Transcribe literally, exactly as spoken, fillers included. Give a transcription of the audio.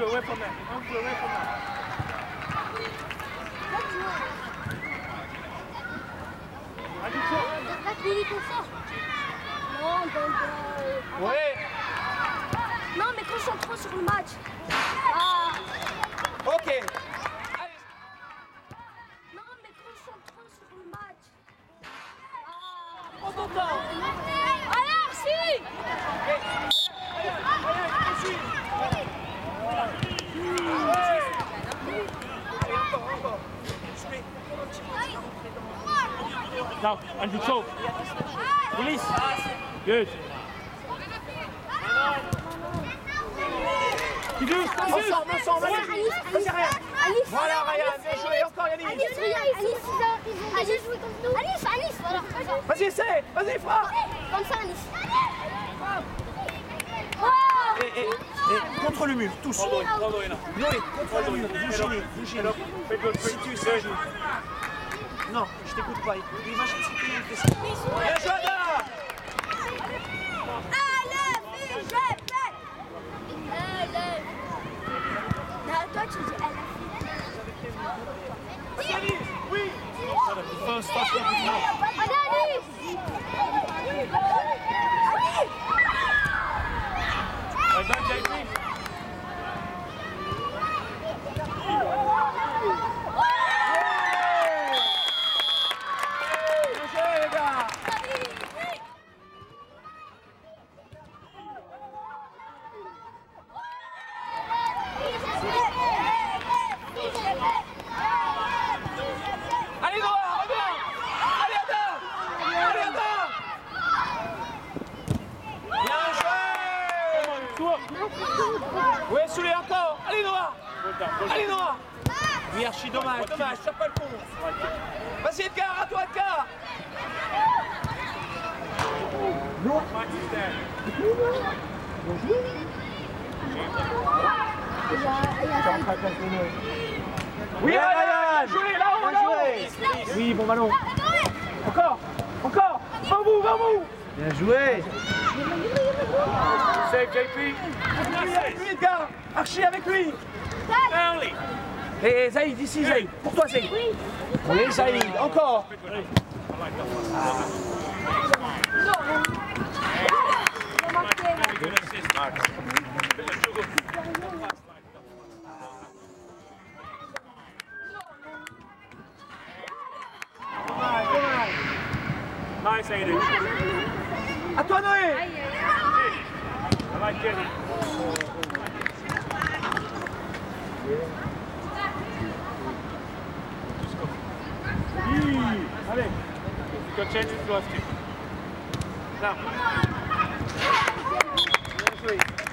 foot away from that. One foot away from that. Quatre minutes au fort. Non, donc... Euh, ouais. Non, mais concentre-toi sur le match. Ah. Ok. Allez. Non, mais concentre-toi sur le match. Ah. Prends ton temps. Alors, si. Allez, allez, allez, allez, encore, encore. Now, Andrew, choke. Release. Good. Tu veux? Ensemble, ensemble, allez. Vas-y, Ryan. Voilà, Ryan, bien joué. Encore, Yannick. Alice, regarde, Alice, ils ont, ils ont déjà joué contre nous. Alice, Alice, voilà. Vas-y, essaie. Vas-y, frappe. Comme ça, Alice. Et, et, et contre le mur, tous. Noé, contre le mur. Vous gênez, vous gênez. Si tu sais. Non, je t'écoute pas. Imagine si tu fais ça. Bien joué, Ada. L F I G P. Non, toi, tu dis L F I G P. Oui. First stop. Allez, Alice. Well done, J P. Allez, Noah, reviens. Allez, Adam. Allez, Adam. Bien joué. Oui, soulez encore. Allez, Noah. Allez, Noah. Oui, archi dommage, dommage, t'as pas le con. Vas-y, Edgar, à toi, Edgar. Oui, Ryan. Jouez là-haut, là-haut. Oui, bon ballon. Encore, encore. Va vous, va vous. Bien joué. Save J P. Avec lui, Edgar. Archie avec lui. Et Zaïd, ici, Zaïd. Pour toi, Zaïd. Oui, Zaïd. Encore. Nice, Aiden. À toi, Noé. I like Jenny. Allez, you can change it to us. Now.